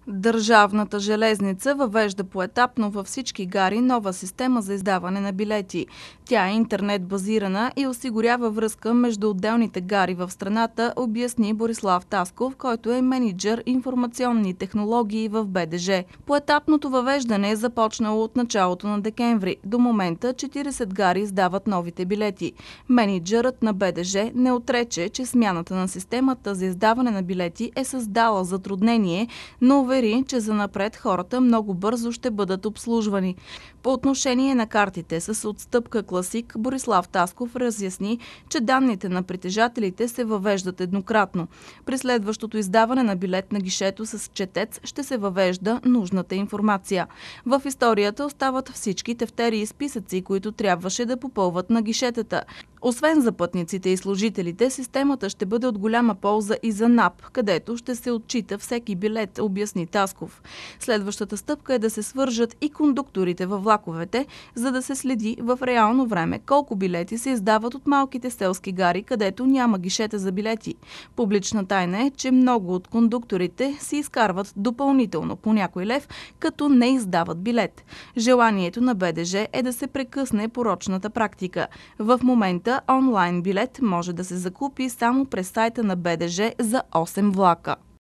Държавната железница въвежда поетапно във всички гари нова система за издаване на билети. Тя е интернет-базирана и осигурява връзка между отделните гари в страната, обясни Борислав Тасков, който е мениджър информационни технологии в БДЖ. Поетапното въвеждане е започнало от началото на декември. До момента 40 гари издават новите билети. Мениджърът на БДЖ не отрече, че смяната на системата за издаване на билети е създала затруднение, но увери, че занапред хората много бързо ще бъдат обслужвани. По отношение на картите с отстъпка Класик, Борислав Тасков разясни, че данните на притежателите се въвеждат еднократно. При следващото издаване на билет на гишето с четец ще се въвежда нужната информация. В историята остават всички тефтери и списъци, които трябваше да попълват на гишетата. Освен за пътниците и служителите, системата ще бъде от голяма полза и за НАП, където ще се отчита всеки билет, обясни Тасков. Следващата стъпка е да се свържат и кондукторите във влаковете, за да се следи в реално време колко билети се издават от малките селски гари, където няма гишета за билети. Публична тайна е, че много от кондукторите си изкарват допълнително по някой лев, като не издават билет. Желанието на БДЖ е да се прекъсне порочната практика. В момента онлайн билет може да се закупи само през сайта на БДЖ за 8 влака.